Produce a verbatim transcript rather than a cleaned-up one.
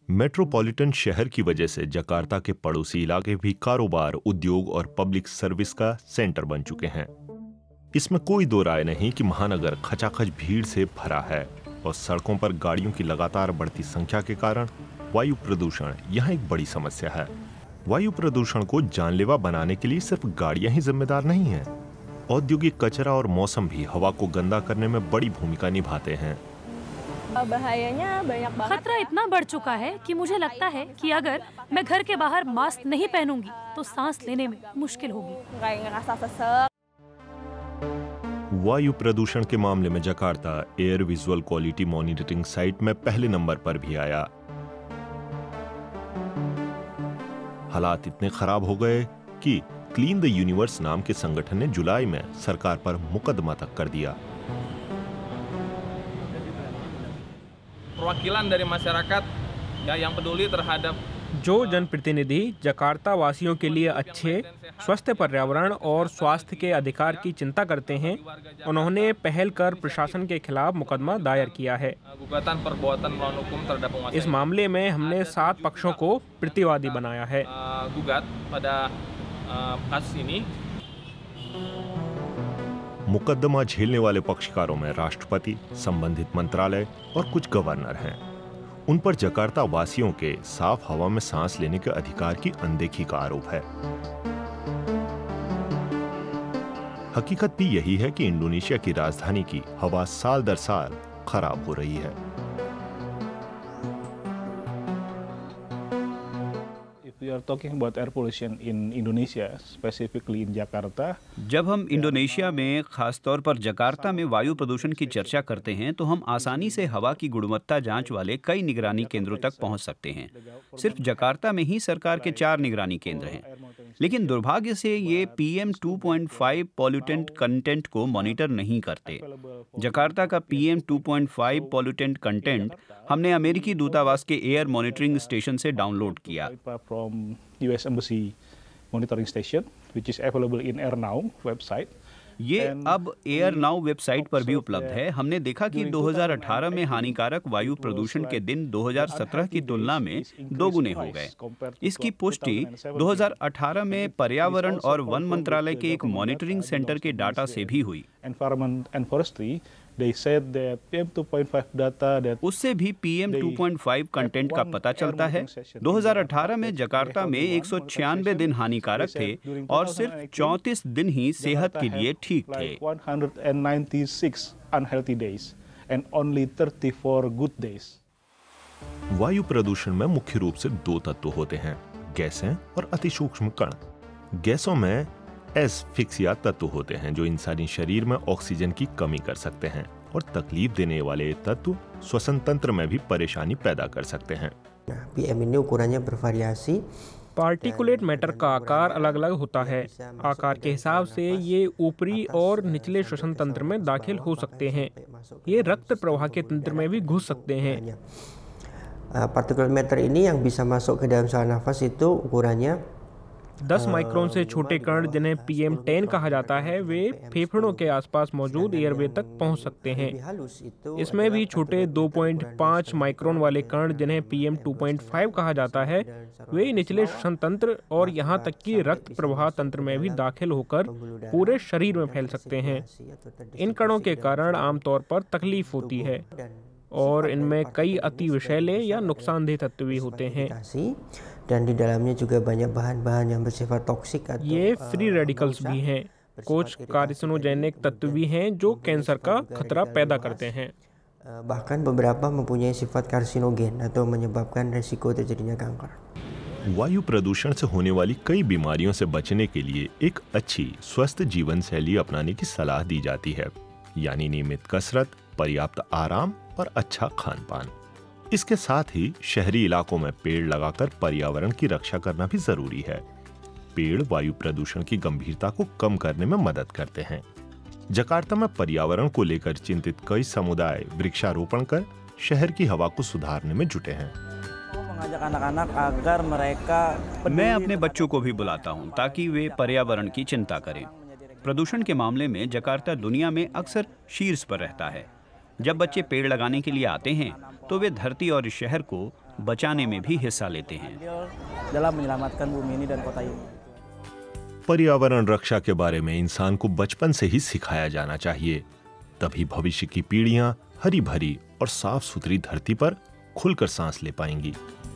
Metropolitan शहर की वजह से जकार्ता के पड़ोसी इलाके भी कारोबार, उद्योग और पब्लिक सर्विस का सेंटर बन चुके हैं। इसमें कोई दो राय नहीं कि महानगर खचाखच भीड़ से भरा है और सड़कों पर गाड़ियों की लगातार बढ़ती संख्या के कारण वायु प्रदूषण यहाँ एक बड़ी समस्या है। वायु प्रदूषण को जानलेवा बनाने के लिए सिर्फ गाड़ियां ही जिम्मेदार नहीं हैं। औद्योगिक कचरा और मौसम भी हवा को गंदा करने में बड़ी भूमिका निभाते हैं। खतरा इतना बढ़ चुका है कि मुझे लगता है कि अगर मैं घर के बाहर मास्क नहीं पहनूंगी तो सांस लेने में मुश्किल होगी। वायु प्रदूषण के मामले में Jakarta air visual quality monitoring site में पहले नंबर पर भी आया। हालात इतने खराब हो गए कि क्लीन द यूनिवर्स नाम के संगठन ने जुलाई में सरकार पर मुकदमा तक कर दिया। Perwakilan dari masyarakat ya yang peduli terhadap जो जनप्रतिनिधि जकार्ता वासियों के लिए अच्छे, स्वस्थ पर्यावरण और स्वास्थ्य के अधिकार की चिंता करते हैं, उन्होंने पहल कर प्रशासन के खिलाफ मुकदमा दायर किया है। इस मामले में हमने सात पक्षों को प्रतिवादी बनाया है। मुकदमा झेलने वाले पक्षकारों में राष्ट्रपति, संबंधित मंत्रालय और कुछ गवर्नर हैं। उन पर जकार्ता वासियों के साफ हवा में सांस लेने के अधिकार की अनदेखी का आरोप है। हकीकत भी यही है कि इंडोनेशिया की राजधानी की हवा साल दर साल खराब हो रही है। We are talking about air pollution in Indonesia, specifically in Jakarta. जब हम इंडोनेशिया में खासतौर पर जकार्ता में वायु प्रदूषण की चर्चा करते हैं तो हम आसानी से हवा की गुणवत्ता जांच वाले कई निगरानी केंद्रों तक पहुंच सकते हैं। सिर्फ जकार्ता में ही सरकार के चार निगरानी केंद्र हैं, लेकिन दुर्भाग्य से ये P M two point five pollutant content को मॉनिटर नहीं करते। जकार्ता का P M two point five pollutant content हमने अमेरिकी दूतावास के एयर मॉनिटरिंग स्टेशन से डाउनलोड किया। U S Embassy monitoring station, which is available in Air Now website. ये अब एयर नाउ वेबसाइट पर भी उपलब्ध है। हमने देखा कि दो हज़ार अठारह में हानिकारक वायु प्रदूषण के दिन दो हज़ार सत्रह की तुलना में दो गुने हो गए। इसकी पुष्टि दो हज़ार अठारह में पर्यावरण और वन मंत्रालय के एक मॉनिटरिंग सेंटर के डाटा से भी हुई। उससे भी P M two point five content का पता चलता है। दो हज़ार अठारह में जकार्ता में एक सौ छियानवे दिन हानिकारक थे और सिर्फ चौंतीस दिन ही सेहत के लिए ठीक थे। वायु प्रदूषण में मुख्य रूप से दो तत्व होते हैं, गैसें और अतिसूक्ष्म कण। गैसों में एसफिक्सिया तत्व होते हैं जो इंसानी शरीर में ऑक्सीजन की कमी कर सकते हैं, और तकलीफ देने वाले तत्व श्वसन तंत्र में भी परेशानी पैदा कर सकते हैं। PM ini ukurannya bervariasi। Particulate matter का आकार अलग अलग होता है। आकार के हिसाब से ये ऊपरी और निचले श्वसन तंत्र में दाखिल हो सकते हैं। ये रक्त प्रवाह के तंत्र में भी घुस सकते हैं। Particulate matter ini yang bisa masuk ke dalam saluran nafas itu ukurannya दस माइक्रोन से छोटे कण जिन्हें पी एम टेन कहा जाता है, वे फेफड़ों के आसपास मौजूद एयरवे तक पहुंच सकते हैं। इसमें भी छोटे दो पॉइंट पाँच माइक्रोन वाले कण जिन्हें P M two point five कहा जाता है, वे निचले श्वसन तंत्र और यहां तक कि रक्त प्रवाह तंत्र में भी दाखिल होकर पूरे शरीर में फैल सकते हैं। इन कणों के कारण आमतौर पर तकलीफ होती है और इनमें कई अति विषैले या नुकसानदेह तत्व भी होते हैं। Dan di dalamnya juga banyak bahan-bahan yang bersifat toksik atau ये फ्री रेडिकल्स भी हैं। कुछ कार्सिनोजेनिक तत्व भी हैं जो कैंसर का खतरा पैदा करते हैं। bahkan beberapa mempunyai sifat karsinogen atau menyebabkan risiko terjadinya kanker। वायु प्रदूषण से होने वाली कई बीमारियों से बचने के लिए एक अच्छी स्वस्थ जीवन शैली अपनाने की सलाह दी जाती है, यानी नियमित कसरत, पर्याप्त आराम और अच्छा खान पान। इसके साथ ही शहरी इलाकों में पेड़ लगाकर पर्यावरण की रक्षा करना भी जरूरी है। पेड़ वायु प्रदूषण की गंभीरता को कम करने में मदद करते हैं। जकार्ता में पर्यावरण को लेकर चिंतित कई समुदाय वृक्षारोपण कर शहर की हवा को सुधारने में जुटे हैं। मैं अपने बच्चों को भी बुलाता हूं ताकि वे पर्यावरण की चिंता करें। प्रदूषण के मामले में जकार्ता दुनिया में अक्सर शीर्ष पर रहता है। जब बच्चे पेड़ लगाने के लिए आते हैं तो वे धरती और इस शहर को बचाने में भी हिस्सा लेते हैं। पर्यावरण रक्षा के बारे में इंसान को बचपन से ही सिखाया जाना चाहिए, तभी भविष्य की पीढ़ियां हरी भरी और साफ सुथरी धरती पर खुलकर सांस ले पाएंगी।